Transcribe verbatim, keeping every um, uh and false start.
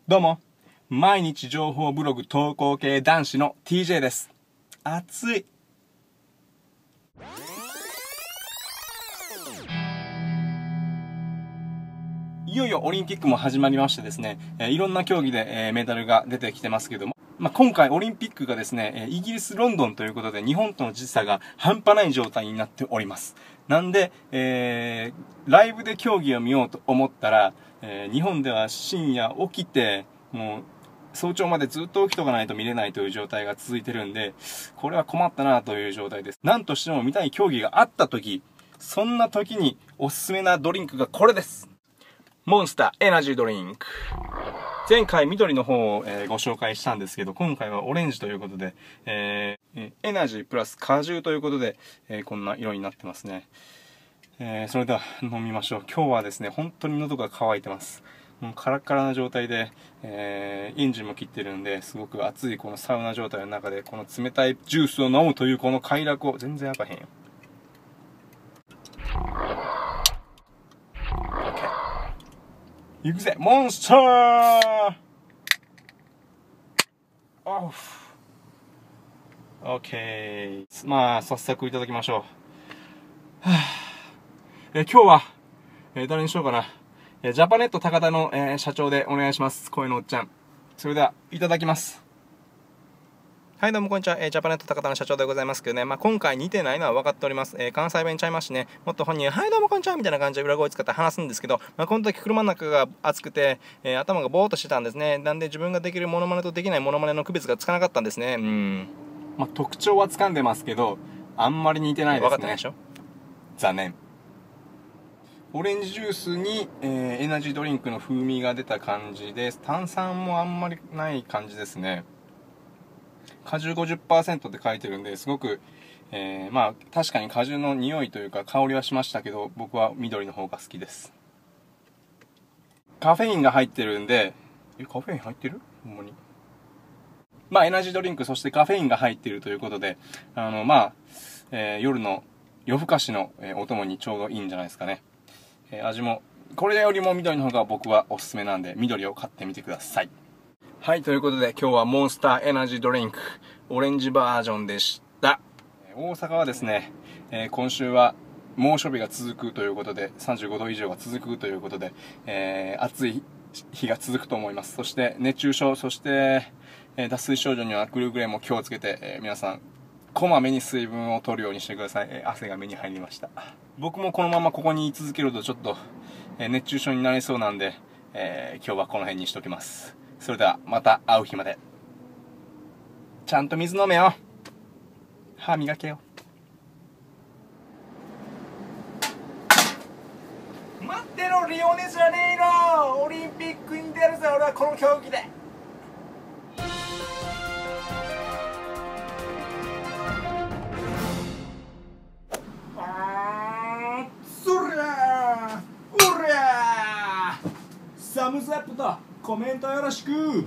どうも、毎日情報ブログ投稿系男子の ティージェー です。暑い。いよいよオリンピックも始まりましてですね、えー、いろんな競技で、えー、メダルが出てきてますけども、まあ、今回オリンピックがですね、イギリス・ロンドンということで日本との時差が半端ない状態になっております。なんで、えー、ライブで競技を見ようと思ったら、えー、日本では深夜起きて、もう早朝までずっと起きとかないと見れないという状態が続いてるんで、これは困ったなという状態です。なんとしても見たい競技があった時、そんな時におすすめなドリンクがこれです。モンスターエナジードリンク。前回緑の方を、えー、ご紹介したんですけど、今回はオレンジということで、えー、エナジープラス果汁ということで、えー、こんな色になってますね。えー、それでは飲みましょう。今日はですね、本当に喉が渇いてます。もうカラッカラな状態で、えー、エンジンも切ってるんで、すごく暑いこのサウナ状態の中で、この冷たいジュースを飲むというこの快楽を、全然あかへんよ。行くぜ、モンスターオフ。オッケー。まあ、早速いただきましょう。はあ、え今日は、えー、誰にしようかな。えー、ジャパネット高田の、えー、社長でお願いします。声のおっちゃん。それでは、いただきます。 はい、どうもこんにちは、えー、ジャパネット高田の社長でございますけどね、まあ、今回似てないのは分かっております。えー、関西弁ちゃいますしね、もっと本人、はい、どうもこんにちはみたいな感じで裏声使って話すんですけど、まあ、この時車の中が熱くて、えー、頭がぼーっとしてたんですね。なんで自分ができるモノマネとできないモノマネの区別がつかなかったんですね。うん。 まあ、特徴は掴んでますけど、あんまり似てないですね。 分かってないでしょ。 残念。オレンジジュースに、えー、エナジードリンクの風味が出た感じです。炭酸もあんまりない感じですね。果汁 ごじゅっパーセント って書いてるんで、すごく、えー、まあ確かに果汁の匂いというか香りはしましたけど、僕は緑の方が好きです。カフェインが入ってるんで、え、カフェイン入ってる？ほんまに。まあエナジードリンク、そしてカフェインが入っているということで、あの、まあ、えー、夜の夜更かしの、えー、お供にちょうどいいんじゃないですかね。えー、味も、これよりも緑の方が僕はおすすめなんで、緑を買ってみてください。はい、ということで今日はモンスターエナジードリンクオレンジバージョンでした。大阪はですね、えー、今週は猛暑日が続くということで、さんじゅうごど以上が続くということで、えー、暑い日が続くと思います。そして熱中症、そして、えー、脱水症状にはくれぐれも気をつけて、えー、皆さんこまめに水分を取るようにしてください。えー、汗が目に入りました。僕もこのままここに居続けるとちょっと、えー、熱中症になりそうなんで、えー、今日はこの辺にしときます。それではまた会う日まで。ちゃんと水飲めよ。歯磨けよ。待ってろ、リオネじゃねえの。オリンピックに出るぜ、俺はこの競技で。あー、そりゃー、おりゃー、サムズアップとコメントよろしく。